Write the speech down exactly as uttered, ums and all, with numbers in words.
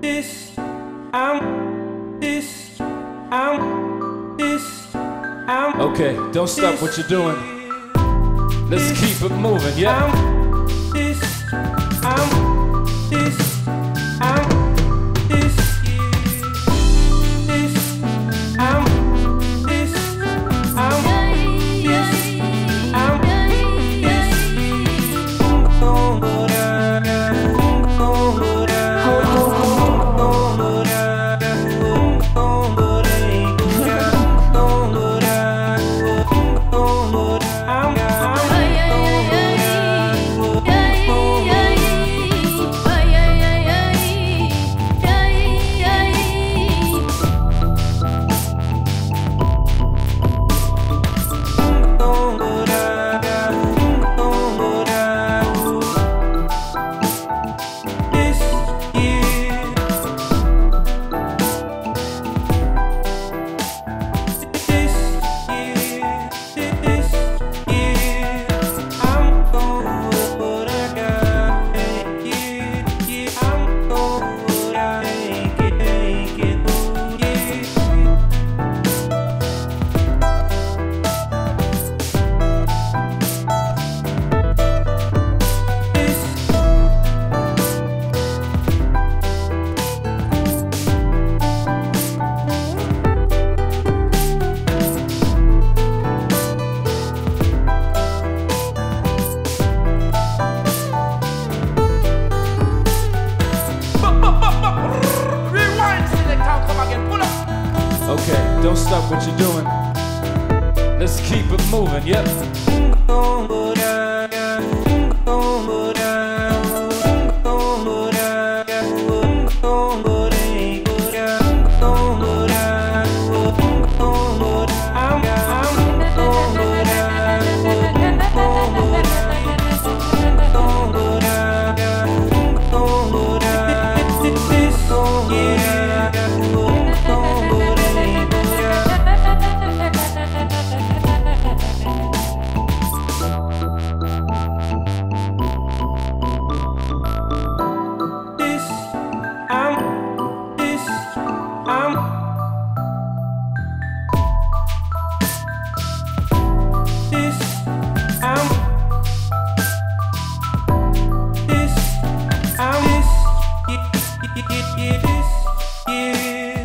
this, I'm this, I'm this, I'm Okay, don't stop what you're doing. Let's keep it moving, yeah? I'm this, I'm this, I'm this, this, I'm this, I'm this, I'm Okay, don't stop what you're doing. Let's keep it moving, yep. Yeah.